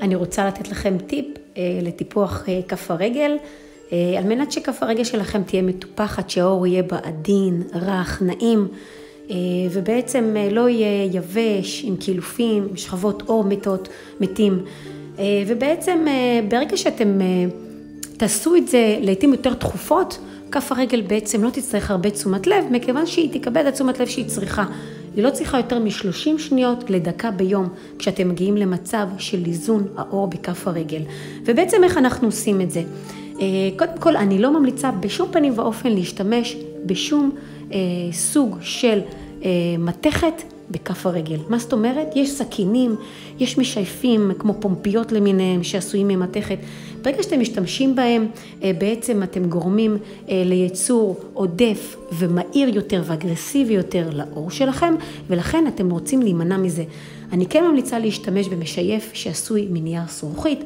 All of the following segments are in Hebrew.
אני רוצה לתת לכם טיפ לטיפוח כף הרגל, על מנת שכף הרגל שלכם תהיה מטופחת, שהאור יהיה בה עדין, רך, נעים, ובעצם לא יהיה יבש עם קילופים, עם שכבות אור מתים. ובעצם ברגע שאתם תעשו את זה לעתים יותר תכופות, כף הרגל בעצם לא תצטרך הרבה תשומת לב, מכיוון שהיא תקבל את תשומת לב שהיא צריכה. היא לא צריכה יותר מ-30 שניות לדקה ביום, כשאתם מגיעים למצב של איזון האור בכף הרגל. ובעצם איך אנחנו עושים את זה? קודם כל, אני לא ממליצה בשום פנים ואופן להשתמש בשום סוג של מתכת בכף הרגל. מה זאת אומרת? יש סכינים, יש משייפים כמו פומפיות למיניהם שעשויים ממתכת. ברגע שאתם משתמשים בהם, בעצם אתם גורמים ליצור עודף ומהיר יותר ואגרסיבי יותר לאור שלכם, ולכן אתם רוצים להימנע מזה. אני כן ממליצה להשתמש במשייף שעשוי מנייר זכוכית.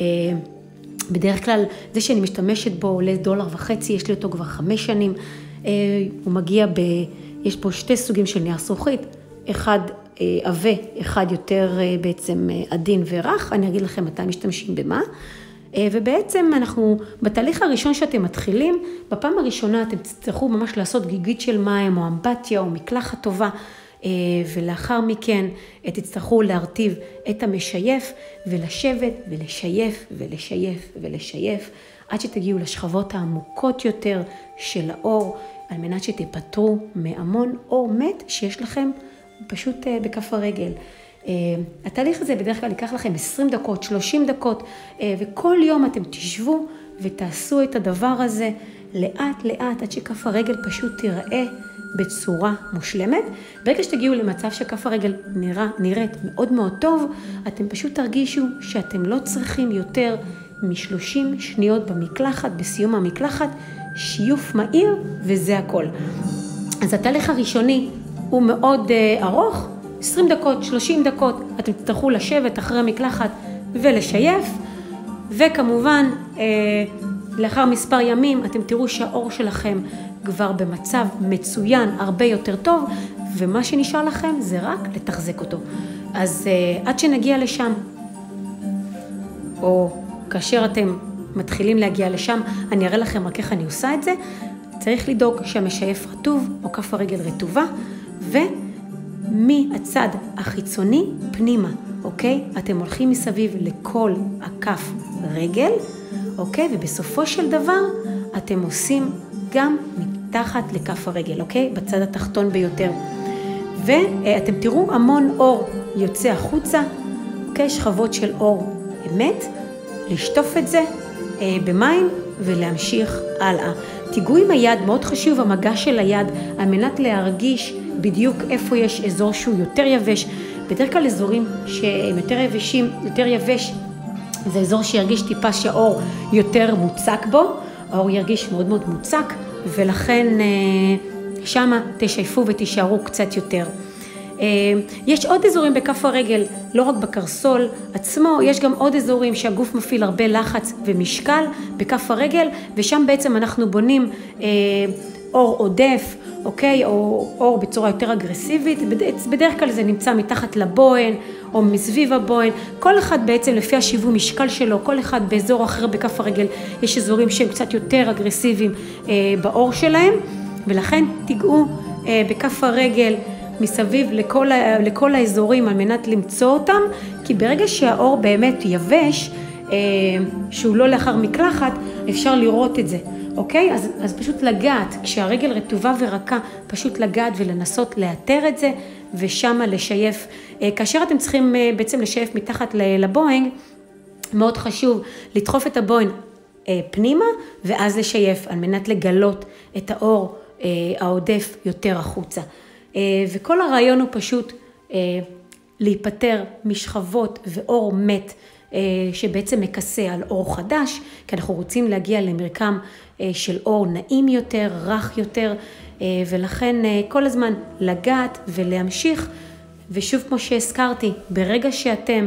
בדרך כלל זה שאני משתמשת בו עולה $1.50, יש לי אותו כבר 5 שנים. הוא מגיע יש פה 2 סוגים של נייר זכוכית, אחד עבה, אחד יותר בעצם עדין ורך. אני אגיד לכם מתי משתמשים במה. ובעצם אנחנו, בתהליך הראשון שאתם מתחילים, בפעם הראשונה אתם תצטרכו ממש לעשות גיגית של מים או אמבטיה או מקלחת טובה, ולאחר מכן תצטרכו להרטיב את המשייף ולשבת ולשייף ולשייף ולשייף, עד שתגיעו לשכבות העמוקות יותר של האור, על מנת שתפטרו מהמון אור מת שיש לכם פשוט בכף הרגל. התהליך הזה בדרך כלל ייקח לכם 20 דקות, 30 דקות, וכל יום אתם תשבו ותעשו את הדבר הזה לאט לאט, עד שכף הרגל פשוט תיראה בצורה מושלמת. ברגע שתגיעו למצב שכף הרגל נראית מאוד מאוד טוב, אתם פשוט תרגישו שאתם לא צריכים יותר מ-30 שניות במקלחת, בסיום המקלחת, שיוף מהיר, וזה הכל. אז התהליך הראשוני הוא מאוד ארוך, 20 דקות, 30 דקות, אתם תצטרכו לשבת אחרי המקלחת ולשייף, וכמובן לאחר מספר ימים אתם תראו שהאור שלכם כבר במצב מצוין, הרבה יותר טוב, ומה שנשאר לכם זה רק לתחזק אותו. אז עד שנגיע לשם, או כאשר אתם מתחילים להגיע לשם, אני אראה לכם רק איך אני עושה את זה. צריך לדאוג שהמשייף רטוב או כף הרגל רטובה, ומהצד החיצוני פנימה, אוקיי? אתם הולכים מסביב לכל הכף רגל, אוקיי? ובסופו של דבר אתם עושים גם מתחת לכף הרגל, אוקיי? בצד התחתון ביותר. ואתם תראו המון אור יוצא החוצה, אוקיי? שכבות של אור אמת, לשטוף את זה במים ולהמשיך הלאה. תיגעו עם היד, מאוד חשוב המגע של היד, על מנת להרגיש בדיוק איפה יש אזור שהוא יותר יבש. בדרך כלל אזורים שהם יותר יבשים, יותר יבש, זה אזור שירגיש טיפה שהאור יותר מוצק בו, האור ירגיש מאוד מאוד מוצק, ולכן שמה תשייפו ותישארו קצת יותר. יש עוד אזורים בכף הרגל, לא רק בקרסול עצמו, יש גם עוד אזורים שהגוף מפעיל הרבה לחץ ומשקל בכף הרגל, ושם בעצם אנחנו בונים אור עודף, אוקיי? או אור בצורה יותר אגרסיבית. בדרך כלל זה נמצא מתחת לבוהן או מסביב הבוהן. כל אחד בעצם לפי השיווי משקל שלו, כל אחד באזור אחר בכף הרגל, יש אזורים שהם קצת יותר אגרסיביים באור שלהם, ולכן תיגעו בכף הרגל מסביב לכל האזורים על מנת למצוא אותם, כי ברגע שהאור באמת יבש, שהוא לא לאחר מקלחת, אפשר לראות את זה, אוקיי? אז פשוט לגעת, כשהרגל רטובה ורקה, פשוט לגעת ולנסות לאתר את זה, ושמה לשייף. כאשר אתם צריכים בעצם לשייף מתחת לבוהן, מאוד חשוב לדחוף את הבוהן פנימה, ואז לשייף, על מנת לגלות את האור העודף יותר החוצה. וכל הרעיון הוא פשוט להיפטר משכבות ואור מת שבעצם מכסה על אור חדש, כי אנחנו רוצים להגיע למרקם של אור נעים יותר, רך יותר, ולכן כל הזמן לגעת ולהמשיך. ושוב כמו שהזכרתי, ברגע שאתם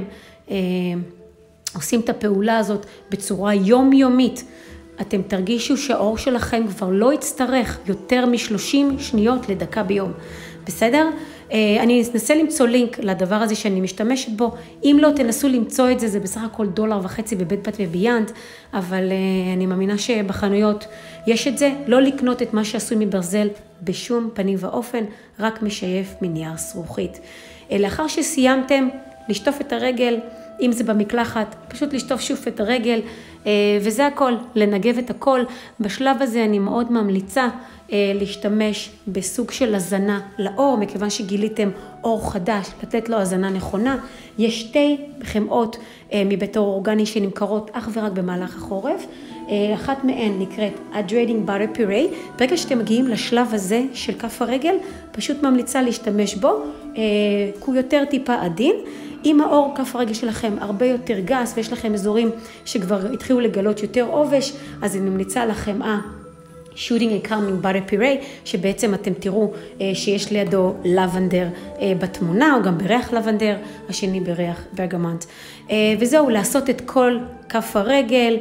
עושים את הפעולה הזאת בצורה יומיומית, אתם תרגישו שהאור שלכם כבר לא יצטרך יותר מ-30 שניות לדקה ביום. בסדר? אני אנסה למצוא לינק לדבר הזה שאני משתמשת בו. אם לא, תנסו למצוא את זה, זה בסך הכל $1.50 בבית בת וביאנד, אבל אני מאמינה שבחנויות יש את זה. לא לקנות את מה שעשוי מברזל בשום פנים ואופן, רק משייף מנייר זכוכית. לאחר שסיימתם לשטוף את הרגל, אם זה במקלחת, פשוט לשטוף שוב את הרגל, וזה הכל, לנגב את הכל. בשלב הזה אני מאוד ממליצה להשתמש בסוג של הזנה לאור, מכיוון שגיליתם אור חדש, לתת לו הזנה נכונה. יש 2 חמאות מבית האור אורגני שנמכרות אך ורק במהלך החורף. אחת מהן נקראת Hydrating Butter Puree. ברגע שאתם מגיעים לשלב הזה של כף הרגל, פשוט ממליצה להשתמש בו, כי הוא יותר טיפה עדין. אם האור כף הרגל שלכם הרבה יותר גס, ויש לכם אזורים שכבר התחילו לגלות יותר עובש, אז אני ממליצה לכם Shooting a Calming Butter Puree, שבעצם אתם תראו שיש לידו לבנדר בתמונה, או גם בריח לבנדר, השני בריח ברגמנט. וזהו, לעשות את כל כף הרגל,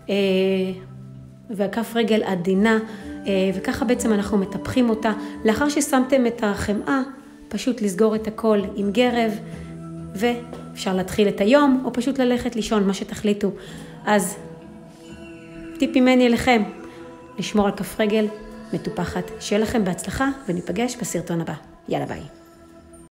והכף רגל עדינה, וככה בעצם אנחנו מטפחים אותה. לאחר ששמתם את החמאה, פשוט לסגור את הכל עם גרב, ואפשר להתחיל את היום, או פשוט ללכת לישון, מה שתחליטו. אז טיפ ממני אליכם, לשמור על כף רגל מטופחת. שיהיה לכם בהצלחה, וניפגש בסרטון הבא. יאללה ביי.